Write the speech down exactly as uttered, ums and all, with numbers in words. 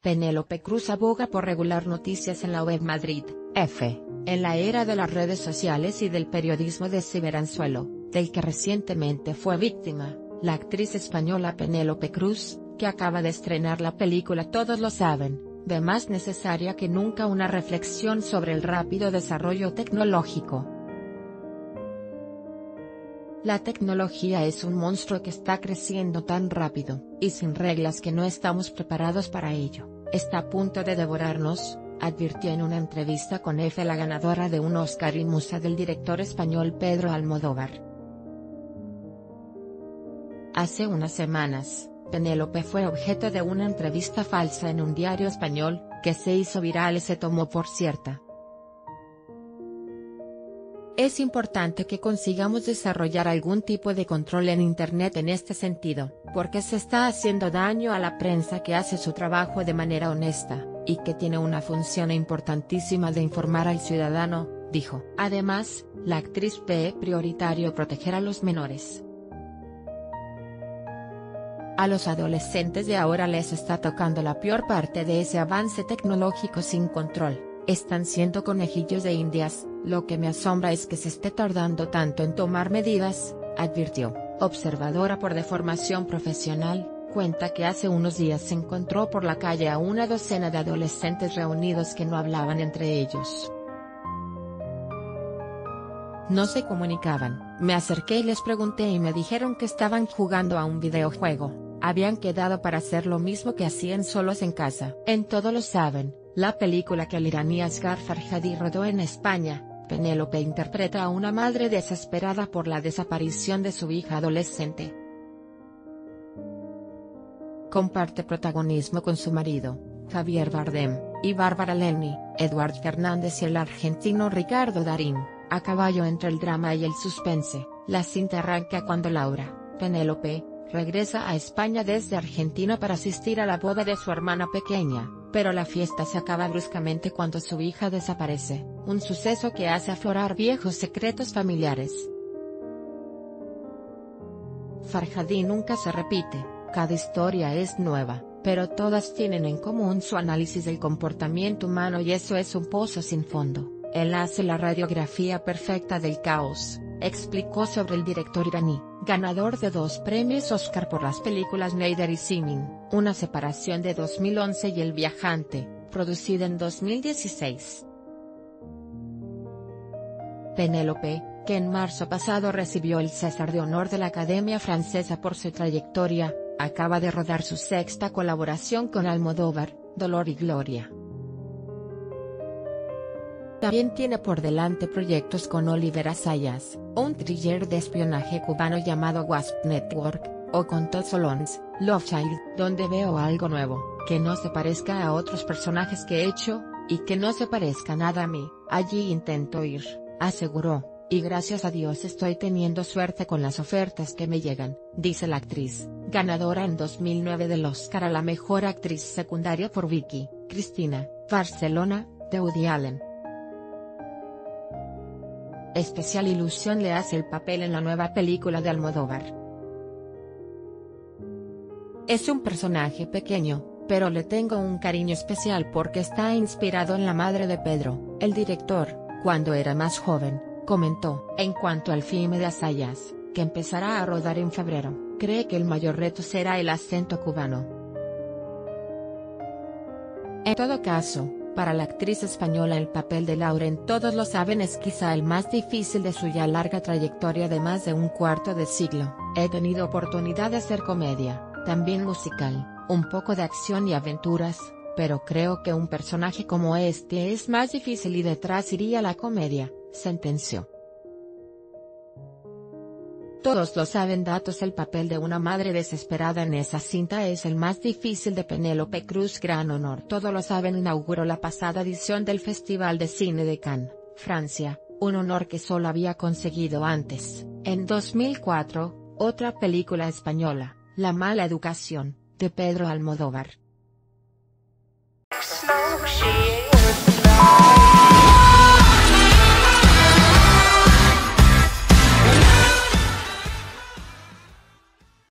Penélope Cruz aboga por regular noticias en la web Madrid, F. En la era de las redes sociales y del periodismo de ciberanzuelo, del que recientemente fue víctima, la actriz española Penélope Cruz, que acaba de estrenar la película Todos lo saben, ve más necesaria que nunca una reflexión sobre el rápido desarrollo tecnológico. La tecnología es un monstruo que está creciendo tan rápido, y sin reglas que no estamos preparados para ello, está a punto de devorarnos, advirtió en una entrevista con F la ganadora de un Oscar y musa del director español Pedro Almodóvar. Hace unas semanas, Penélope fue objeto de una entrevista falsa en un diario español, que se hizo viral y se tomó por cierta. Es importante que consigamos desarrollar algún tipo de control en Internet en este sentido, porque se está haciendo daño a la prensa que hace su trabajo de manera honesta, y que tiene una función importantísima de informar al ciudadano, dijo. Además, la actriz ve prioritario proteger a los menores. A los adolescentes de ahora les está tocando la peor parte de ese avance tecnológico sin control. Están siendo conejillos de indias, lo que me asombra es que se esté tardando tanto en tomar medidas, advirtió. Observadora por deformación profesional, cuenta que hace unos días se encontró por la calle a una docena de adolescentes reunidos que no hablaban entre ellos. No se comunicaban. Me acerqué y les pregunté y me dijeron que estaban jugando a un videojuego, habían quedado para hacer lo mismo que hacían solos en casa. En Todo lo saben, la película que el iraní Asghar Farhadi rodó en España, Penélope interpreta a una madre desesperada por la desaparición de su hija adolescente. Comparte protagonismo con su marido, Javier Bardem, y Bárbara Lenny, Eduard Fernández y el argentino Ricardo Darín. A caballo entre el drama y el suspense, la cinta arranca cuando Laura, Penélope, regresa a España desde Argentina para asistir a la boda de su hermana pequeña, pero la fiesta se acaba bruscamente cuando su hija desaparece, un suceso que hace aflorar viejos secretos familiares. Farhadi nunca se repite, cada historia es nueva, pero todas tienen en común su análisis del comportamiento humano y eso es un pozo sin fondo. Él hace la radiografía perfecta del caos, explicó sobre el director iraní, ganador de dos premios Oscar por las películas Neider y Simin, Una separación de dos mil once y El viajante, producida en dos mil dieciséis. Penélope, que en marzo pasado recibió el César de Honor de la Academia Francesa por su trayectoria, acaba de rodar su sexta colaboración con Almodóvar, Dolor y Gloria. También tiene por delante proyectos con Oliver Assayas, un thriller de espionaje cubano llamado Wasp Network, o con Todd Solondz, Love Child, donde veo algo nuevo, que no se parezca a otros personajes que he hecho, y que no se parezca nada a mí. Allí intento ir, aseguró, y gracias a Dios estoy teniendo suerte con las ofertas que me llegan, dice la actriz, ganadora en dos mil nueve del Oscar a la mejor actriz secundaria por Vicky, Cristina, Barcelona, de Woody Allen. Especial ilusión le hace el papel en la nueva película de Almodóvar. Es un personaje pequeño, pero le tengo un cariño especial porque está inspirado en la madre de Pedro, el director, cuando era más joven, comentó. En cuanto al filme de Assayas, que empezará a rodar en febrero, cree que el mayor reto será el acento cubano. En todo caso, para la actriz española el papel de Laura en Todos lo saben es quizá el más difícil de su ya larga trayectoria de más de un cuarto de siglo. He tenido oportunidad de hacer comedia, también musical, un poco de acción y aventuras, pero creo que un personaje como este es más difícil y detrás iría la comedia, sentenció. Todos lo saben datos el papel de una madre desesperada en esa cinta es el más difícil de Penélope Cruz. Gran honor. Todos lo saben inauguró la pasada edición del Festival de Cine de Cannes, Francia, un honor que solo había conseguido antes, en dos mil cuatro, otra película española, La mala educación, de Pedro Almodóvar.